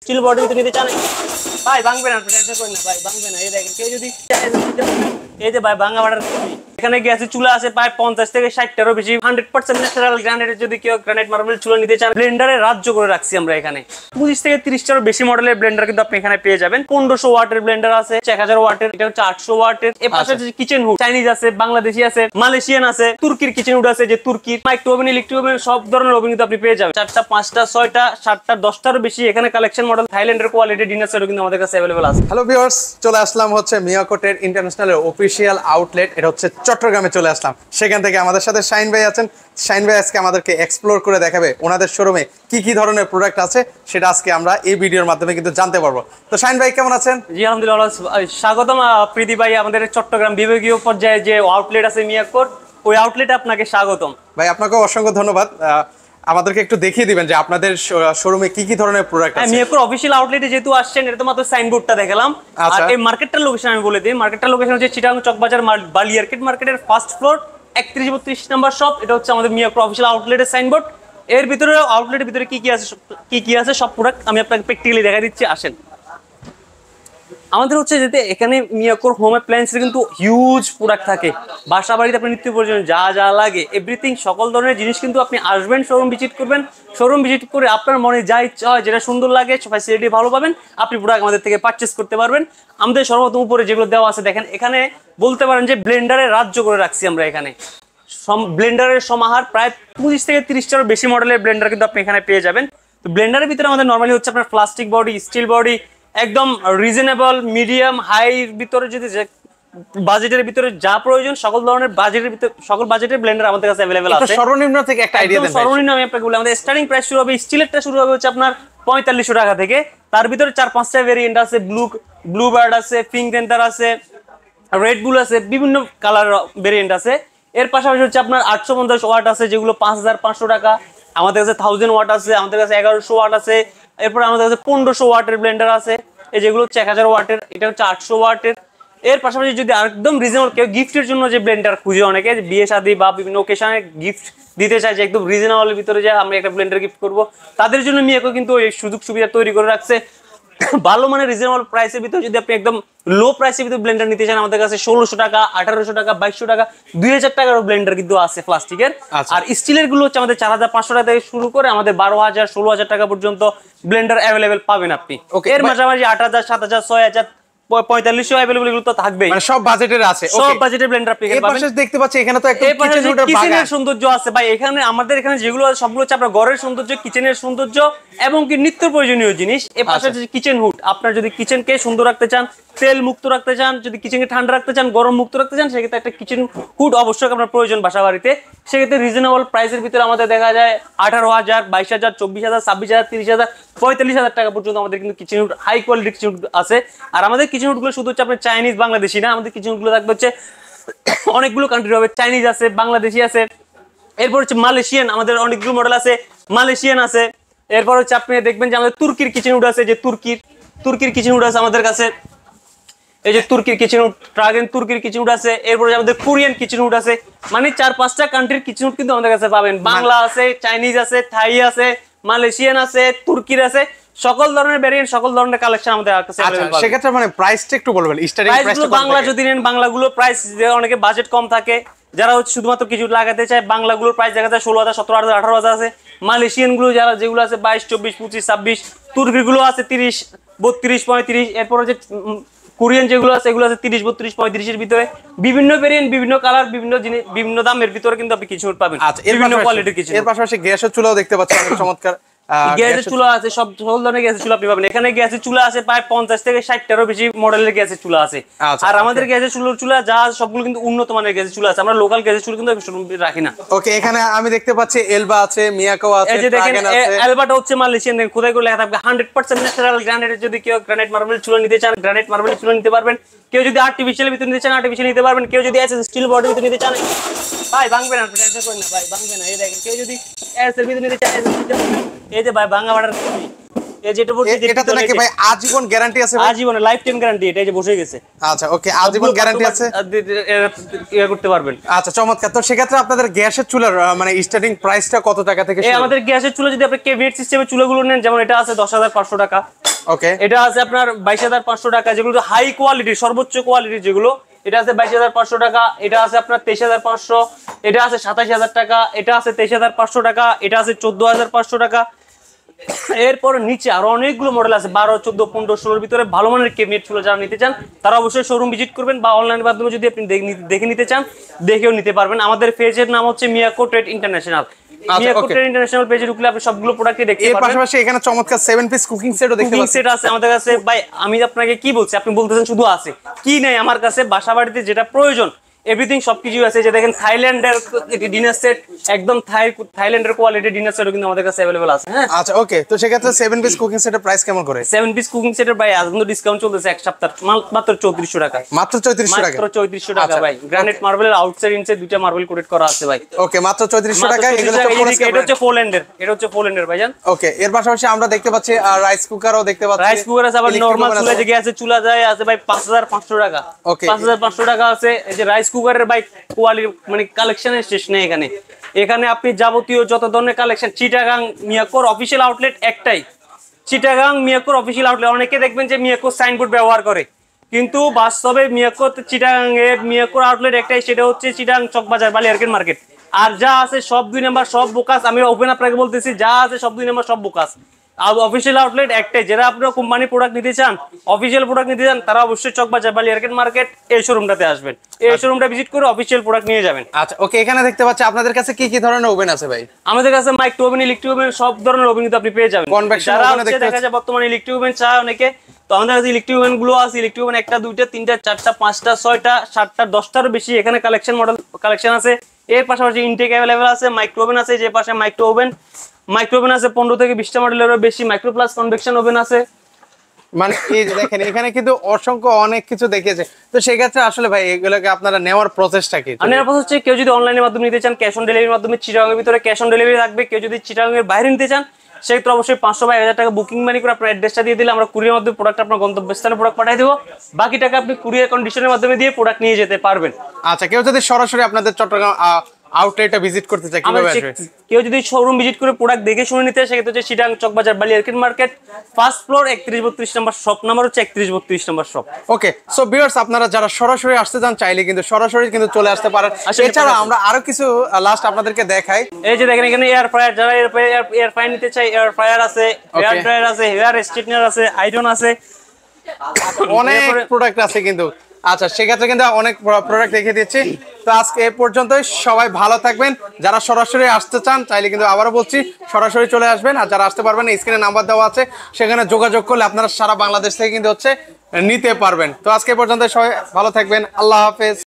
Still বডির ভিতরে নিতে চান ভাই ভাঙবে না, টেনশন করেন না ভাই, ভাঙবে না। এই দেখেন কেউ যদি এই যে ভাই ভাঙা বাটার এখানে গ্যাসের চুলা আছে প্রায় 50 থেকে 60টারও বেশি 100% ন্যাচারাল গ্রানাইটের। যদি কেউ গ্রানাইট মার্বেল চুলা নিতে চান, ব্লেন্ডারে রাজ্য করে রাখছি আমরা এখানে 25 থেকে 30টারও বেশি মডেলের ব্লেন্ডার কিন্তু আপনি এখানে পেয়ে যাবেন। 1500 ওয়াটের ব্লেন্ডার আছে, 1000 ওয়াটের, এটা হচ্ছে 800 ওয়াটের। এর পাশে কিচেন হুড চাইনিজ আছে, বাংলাদেশি আছে, মালয়েশিয়ান আছে, তুর্কির কিচেন হুড আছে, যে তুর্কির মাইক্রো ওভেন, ইলেকট্রিক ওভেন সব ধরনের ওভেন কিন্তু আপনি পেয়ে যাবেন। 4টা 5টা 6টা 7টা 10টারও বেশি এখানে কালেকশন মডেল। থাইল্যান্ডের কোয়ালিটি ডিনার সেটও কিন্তু আমাদের কাছে अवेलेबल আছে। হ্যালো ভিউয়ার্স, চলে আসলাম হচ্ছে মিয়াকোটের ইন্টারন্যাশনালের অফিশিয়াল আউটলেট। এটা হচ্ছে চট্টগ্রামে চলে আসলাম। সেখান থেকে আমাদের সাথে শাইন ভাই আছেন। শাইন ভাই আজকে আমাদেরকে এক্সপ্লোর করে দেখাবে ওনাদের শোরুমে কি কি ধরনের প্রোডাক্ট আছে, সেটা আজকে আমরা এই ভিডিওর মাধ্যমে কিন্তু জানতে পারবো। তো শাইন ভাই কেমন আছেন? জি আলহামদুলিল্লাহ, স্বাগতম প্রীতি ভাই। আমাদের চট্টগ্রাম বিভাগীয় পর্যায়ে যে আউটলেট আছে মিয়াকোট, ওই আউটলেটে আপনাকে স্বাগতম। ভাই আপনাকেও অসংখ্য ধন্যবাদ। আমাদেরকে একটু দেখিয়ে দিবেন যে আপনাদের শোরুমে কি কি ধরনের প্রোডাক্ট আছে। মিয়াকোর অফিশিয়াল আউটলেটে যেহেতু আসছেন, এটা তো মাত্র সাইনবোর্ডটা দেখালাম। আর এই মার্কেটটার লোকেশন আমি বলে দিই। মার্কেটটার লোকেশন হচ্ছে চিটাগাং চকবাজার বালিয়ারকেট মার্কেটের ফার্স্ট ফ্লোর 31-32 নাম্বার শপ। এটা হচ্ছে আমাদের মিয়াকোর অফিশিয়াল আউটলেটের সাইনবোর্ড। এর ভিতরে আউটলেটের ভিতরে কি কি আছে সব প্রোডাক্ট আমি আপনাকে প্র্যাকটিক্যালি দেখাই দিচ্ছি। আসেন, আমাদের হচ্ছে যেতে এখানে মিয়াকোর হোম অ্যাপ্লায়েন্সের কিন্তু হিউজ প্রোডাক্ট থাকে। বাসা বাড়িতে আপনার নিত্য প্রয়োজন যা যা লাগে এভরিথিং, সকল ধরনের জিনিস কিন্তু আপনি আসবেন, শোরুম ভিজিট করবেন। শোরুম ভিজিট করে আপনার মনে যা ইচ্ছা হয়, যেটা সুন্দর লাগে, ফ্যাসিলিটি ভালো পাবেন, আপনি প্রোডাক্ট আমাদের থেকে পারচেস করতে পারবেন। আমাদের সর্বপ্রথম উপরে যেগুলো দেওয়া আছে দেখেন, এখানে বলতে পারেন যে ব্লেন্ডারে রাজ্য করে রাখছি আমরা এখানে। ব্লেন্ডারের সমাহার প্রায় 25 থেকে 30টারও বেশি মডেলের ব্লেন্ডার কিন্তু আপনি এখানে পেয়ে যাবেন। তো ব্লেন্ডারের ভিতরে আমাদের নর্মালি হচ্ছে আপনার প্লাস্টিক বডি, স্টিল বডি, একদম রিজনেবল, মিডিয়াম, হাইর ভিতরে যদি বাজেটের ভিতরে যা প্রয়োজন সকল ধরনের বাজেটের ভিতরে সকল বাজেটের ব্লেন্ডার আমাদের কাছে अवेलेबल আছে। সর্বনিম্ন থেকে একটা আইডিয়া দেন। সর্বনিম্ন আমি আপনাকে বলি, আমাদের স্টার্টিং প্রাইস শুরু হবে, স্টিলেরটা শুরু হবে হচ্ছে আপনার 4500 টাকা থেকে। তার ভিতরে 4-5টা ভেরিয়েন্ট আছে। ব্লু বার্ড আছে, পিঙ্ক প্যান্থার আছে, রেড বুল আছে, বিভিন্ন কালার ভেরিয়েন্ট আছে। এর পাশাপাশি হচ্ছে আপনার 850 ওয়াট আছে, যেগুলো 5500 টাকা। আমাদের কাছে 1000 ওয়াট আছে, আমাদের কাছে 1100 ওয়াট আছে। এরপর আমাদের কাছে 1500 ওয়াটের ব্লেন্ডার আছে, এই যেগুলো হচ্ছে 1000 ওয়াটের, এটা হচ্ছে 800 ওয়াটের। এর পাশাপাশি যদি একদম রিজনেবল, কেউ গিফটের জন্য যে ব্লেন্ডার খুঁজে, অনেকে বিয়ে শাদী বা বিভিন্ন ওকেশনে গিফট দিতে চায় যে একদম রিজনেবলের ভিতরে যে আমরা একটা ব্লেন্ডার গিফট করব, তাদের জন্য মিয়াকো কিন্তু এই সুযোগ সুবিধা তৈরি করে রাখছে। ভালো মানে রিজনেবল প্রাইসের ভিতরে যদি আপনি একদম লো প্রাইসের ভিতরে ব্লেন্ডার নিতে চান, আমাদের কাছে 1600 টাকা, 1800 টাকা, 2200 টাকা, 2000 টাকার ব্লেন্ডার কিন্তু আছে প্লাস্টিকের। আর স্টিলের গুলো হচ্ছে আমাদের 4500 টাকা থেকে শুরু করে আমাদের 12000, 16000 টাকা পর্যন্ত ব্লেন্ডার अवेलेबल পাবেন আপনি। এর মাঝামাঝি 8000, 7000, 6000, 4500 अवेलेबल এগুলো তো থাকবেই, মানে সব বাজেটের আছে। সব বাজেটের ব্লেন্ডার আপনি পাবেন। এই পাশে দেখতে পাচ্ছি এখানে তো একটা কিচেনের সৌন্দর্য আছে ভাই। এখানে আমাদের এখানে যেগুলো আছে সবগুলো হচ্ছে আপনার ঘরের সৌন্দর্য, কিচেনের সৌন্দর্য এবং কি নিত্য প্রয়োজনীয় জিনিস। এর পাশে হচ্ছে কিচেন হুড। আপনার যদি কিচেনকে সুন্দর রাখতে চান, তেল মুক্ত রাখতে চান, যদি কিচেনকে ঠান্ডা রাখতে চান, গরম মুক্ত রাখতে চান, সেক্ষেত্রে একটা কিচেন হুড অবশ্যই আপনার প্রয়োজন বাসা বাড়িতে। সেক্ষেত্রে রিজনেবল প্রাইসের ভিতরে আমাদের দেখা যায় 18000, 22000, 24000, 26000, 30000, 45000 টাকা পর্যন্ত আমাদের কিন্তু কিচেন হুড, হাই কোয়ালিটির কিচেন হুড আছে। আর আমাদের কিচেন হুডগুলো শুধু হচ্ছে আপনার চাইনিজ, বাংলাদেশি না, আমাদের কিচেন হুডগুলো থাকবে হচ্ছে অনেকগুলো কান্ট্রি হবে। চাইনিজ আছে, বাংলাদেশি আছে, এরপর হচ্ছে মালয়েশিয়ান, আমাদের অনেকগুলো মডেল আছে, মালয়েশিয়ান আছে। এরপর হচ্ছে আপনি দেখবেন যে আমাদের তুর্কির কিচেন হুড আছে, যে তুর্কির কিচেন হুড আছে আমাদের কাছে, এই যে তুর্কির কিচেন হুড, ট্রাগেন তুর্কির কিচেন হুড আছে। এরপরে আমাদের কোরিয়ান কিচেন হুড আছে। মানে 4-5টা কান্ট্রির কিচেন হুড কিন্তু আমাদের কাছে পাবেন। বাংলা আছে, চাইনিজ আছে, থাই আছে, মালয়েশিয়ান আছে, তুর্কির আছে, সকল ধরনের ভেরিয়েন্ট, সকল ধরনের কালেকশন আমাদের কাছে अवेलेबल পাবেন। সেক্ষেত্রে মানে প্রাইসটা একটু বলবেন, স্টার্টিং প্রাইসটা। বাংলা যদি নেন, বাংলাগুলো প্রাইস অনেকে বাজেট কম থাকে, যারা হচ্ছে শুধুমাত্র কিছু লাগাতে চায়, বাংলাগুলোর প্রাইস দেখা যায় 16000, 17000, 18000 আছে। মালয়েশিয়ান গুলো যেগুলো আছে 22, 24, 25, 26। তুর্কির গুলো আছে 30, 32, 35। এরপর হচ্ছে কোরিয়ান যেগুলো আছে এগুলো আছে 30, 32, 35 এর ভিতরে। বিভিন্ন ভেরিয়েন্ট, বিভিন্ন কালার, বিভিন্ন জিনিস, বিভিন্ন দামের ভিতরে কিন্তু আপনি কিছু পাবেন, বিভিন্ন কোয়ালিটির কিছু। এর পাশাপাশি গ্যাসের চুলাও দেখতে পাচ্ছি অনেক চমৎকার। গ্যাসের চুলা আছে, সব ধরনের গ্যাসের চুলা আপনি পাবেন এখানে। গ্যাসের চুলা আছে প্রায় 50 থেকে 60টারও বেশি মডেলের গ্যাসের চুলা আছে। আর আমাদের গ্যাসের চুলা যা সবগুলো কিন্তু উন্নত মানের গ্যাসের চুলা আছে, আমরা লোকাল গ্যাসের চুলা কিন্তু রাখি না। ওকে, এখানে আমি দেখতে পাচ্ছি এলবা আছে, মিয়াকো আছে, এই যে দেখেন এলবাটা হচ্ছে মালয়েশিয়ান, দেখেন খোদাই করে লেখা থাকবে 100% ন্যাচারাল গ্রানাইটের। যদি কেউ গ্রানাইট মার্বেল চুলা নিতে চান, গ্রানাইট মার্বেল চুলা নিতে পারবেন। কেউ যদি আর্টিফিশিয়াল ভিতরে নিতে চান, আর্টিফিশিয়াল নিতে পারবেন। কেউ যদি এসএস স্টিল বডির ভিতরে নিতে চান, ভাই ভাঙবে না, টেনশন করেন না ভাই, ভাঙবে না। এই দেখেন কেউ যদি এসএস এর ভিতরে নিতে চান, এই যে ভাই ভাঙা বাটার এই যেটা বলছি এটাতে নাকি ভাই আজীবন গ্যারান্টি আছে ভাই? আজীবন লাইফ টাইম গ্যারান্টি, এটা এই যে বসে গেছে। আচ্ছা ওকে, আজীবন গ্যারান্টি আছে, করতে পারবেন। আচ্ছা চমৎকার। তো সেক্ষেত্রে আপনাদের গ্যাসের চুলার মানে স্টার্টিং প্রাইসটা কত টাকা থেকে শুরু? আমাদের গ্যাসের চুলা যদি আপনি কেভিএট সিস্টেমের চুলাগুলো নেন, যেমন এটা আছে 10,500 টাকা, ওকে, এটা আছে আপনার 22,500 টাকা, যেগুলো হাই কোয়ালিটি সর্বোচ্চ কোয়ালিটি যেগুলো, এটা আছে 22,500 টাকা, এটা আছে আপনার 23,500, এটা আছে 27,000 টাকা, এটা আছে 23,500 টাকা, এটা আছে 14,500 টাকা। এরপর নিচে আরো অনেকগুলো মডেল আছে 12, 14, 15, 16 ভিতরে ভালো মানের কেবিনেট চুলা যারা নিতে চান তারা অবশ্যই শোরুম ভিজিট করবেন, বা অনলাইন মাধ্যমে যদি আপনি দেখে নিতে চান দেখেও নিতে পারবেন। আমাদের পেজের নাম হচ্ছে Miyako trade international. Miyako trade international পেজে ঢুকলে আপনি সবগুলো প্রোডাক্টই দেখতে পারবেন। এর পাশাপাশি এখানে চমৎকার 7 পিস কুকিং সেটও দেখতে পাচ্ছেন। কুকিং সেট আছে আমাদের কাছে ভাই। আমি আপনাকে কি বলছি, আপনি বলতেছেন শুধু আছে, কি নাই আমার কাছে? বাসা বাড়িতে যেটা প্রয়োজন এভরিথিং সবকিছু আছে। যে দেখেন থাইল্যান্ডের ডিনার সেট, একদম থাইল্যান্ডের কোয়ালিটি ডিনার সেটও কিন্তু আমাদের কাছে अवेलेबल আছে। হ্যাঁ আচ্ছা ওকে। তো সেক্ষেত্রে 7 পিস কুকিং সেটের প্রাইস কেমন করে? 7 পিস কুকিং সেটের ভাই আজ কিন্তু ডিসকাউন্ট চলতেছে এক সপ্তাহ, মাত্র 3400 টাকা। মাত্র 3400 টাকা? মাত্র 3400 টাকা ভাই। গ্রানাইট মার্বেলের আউটসাইড ইনসাইড দুইটা মার্বেল কোটেড করা আছে ভাই। ওকে, মাত্র 3400 টাকা। এগুলো তো এটা হচ্ছে পোল্যান্ডের, এটা হচ্ছে পোল্যান্ডের ভাইজান। ওকে, এর পাশাপাশি আমরা দেখতে পাচ্ছি রাইস কুকারও দেখতে পাচ্ছি। রাইস কুকার আছে, আবার নরমাল চুলা যে গ্যাসের চুলা যায় আছে ভাই 5500 টাকা। ওকে, 5500 টাকা আছে। এই যে রাইস কুকারের ভাই কোয়ালিটি মানে কালেকশনের শেষ নেই এখানে। এখানে আপনি যাবতীয় যত ধরনের কালেকশন, চিটাগাং মিয়াকোর অফিশিয়াল আউটলেট একটাই, চিটাগাং মিয়াকোর অফিশিয়াল আউটলেট। অনেকে দেখবেন যে মিয়াকোর সাইনবোর্ড ব্যবহার করে, কিন্তু বাস্তবে মিয়াকোর চিটাগাং এর মিয়াকোর আউটলেট একটাই, সেটা হচ্ছে চিটাগাং চকবাজার বালিয়ারকেট মার্কেট। আর যা আছে সব 2 নাম্বার, সব বোকাস। আমি ওপেন আপনাকে বলতেছি, যা আছে সব 2 নাম্বার, সব বোকাস। আর অফিশিয়াল আউটলেট একটাই। যারা আপনারা কোম্পানি প্রোডাক্ট নিতে চান, অফিশিয়াল প্রোডাক্ট নিতে চান, তারা অবশ্যই চকবাজার বালিয়ারকেট মার্কেট এই শোরুমটাতে আসবেন। এই শোরুমটা ভিজিট করে অফিশিয়াল প্রোডাক্ট নিয়ে যাবেন। আচ্ছা ওকে, এখানে দেখতে পাচ্ছি আপনাদের কাছে কি কি ধরনের ওভেন আছে ভাই? আমাদের কাছে মাইক্রো ওভেন, ইলেকট্রিক ওভেন, সব ধরনের ওভেন কিন্তু আপনি পেয়ে যাবেন। কনভেকশন ওভেন দেখা যায় বর্তমানে ইলেকট্রিক ওভেন চায় অনেকে, তো আমাদের কাছে ইলেকট্রিক ওভেন গুলো আছে। ইলেকট্রিক ওভেন 1টা 2টা 3টা 4টা 5টা 6টা 7টা 10টারও বেশি এখানে কালেকশন মডেল কালেকশন আছে। এর পাশাপাশি ইনটেক अवेलेबल আছে, মাইক্রো ওভেন আছে, যে পাশে মাইক্রো ওভেন আছে 15 থেকে 20টা মডেলেরও বেশি। মাইক্রো প্লাস কনভেকশন ওভেন আছে। মানে এই যে দেখেন এখানে কিন্তু অসংখ্য অনেক কিছু দেখিয়েছে। তো সেই ক্ষেত্রে আসলে ভাই এগুলোকে আপনারা নেওয়ার প্রসেসটা কি? নেওয়ার প্রসেস হচ্ছে, কেউ যদি অনলাইনের মাধ্যমে নিতে চান ক্যাশ অন ডেলিভারির মাধ্যমে, চিটাগাং এর ভিতরে ক্যাশ অন ডেলিভারি থাকবে। কেউ যদি চিটাগাং এর বাইরে নিতে চান সেক্ষেত্রে অবশ্যই 500 বা 1000 টাকা বুকিং মানি করে আপনার অ্যাড্রেসটা দিয়ে দিলে আমরা কুরিয়ার মাধ্যমে প্রোডাক্ট আপনার গন্তব্যস্থানে প্রোডাক্ট পাঠিয়ে দেবো। বাকি টাকা আপনি কুরিয়ার কন্ডিশনের মাধ্যমে দিয়ে প্রোডাক্ট নিয়ে যেতে পারবেন। আচ্ছা, কেউ যদি সরাসরি আপনাদের চট্টগ্রাম আউটলেটটা ভিজিট করতে চায় কিভাবে আসবে? কেউ যদি শোরুম ভিজিট করে প্রোডাক্ট দেখে শুনে নিতে চায় সেক্ষেত্রে হচ্ছে চিটাগাং চকবাজার বালিয়ারকেট মার্কেট, ফার্স্ট ফ্লোর 3132 নম্বর শপ নাম্বার হচ্ছে 3132 নম্বর শপ। ওকে, সো ভিউয়ার্স আপনারা যারা সরাসরি আসতে চান চাইলে কিন্তু সরাসরি কিন্তু চলে আসতে পারেন। এছাড়া আমরা আরো কিছু লাস্ট আপনাদেরকে দেখাই। এই যে দেখেন এখানে এয়ার ফ্রায়ার, যারা এয়ার ফ্রায়ার নিতে চায় এয়ার ফ্রায়ার আছে, এয়ার ড্রায়ার আছে, হেয়ার স্ট্রেটনার আছে, আয়রন আছে, অনেক প্রোডাক্ট আছে কিন্তু। আচ্ছা, সেক্ষেত্রে কিন্তু অনেক প্রোডাক্ট দেখিয়ে দিচ্ছি। তো আজকে এ পর্যন্তই, সবাই ভালো থাকবেন। যারা সরাসরি আসতে চান চাইলে কিন্তু আবারও বলছি সরাসরি চলে আসবেন, আর যারা আসতে পারবেন স্ক্রিনে নাম্বার দেওয়া আছে, সেখানে যোগাযোগ করলে আপনারা সারা বাংলাদেশ থেকে কিন্তু হচ্ছে নিতে পারবেন। তো আজকে এ পর্যন্ত, সবাই ভালো থাকবেন। আল্লাহ হাফেজ।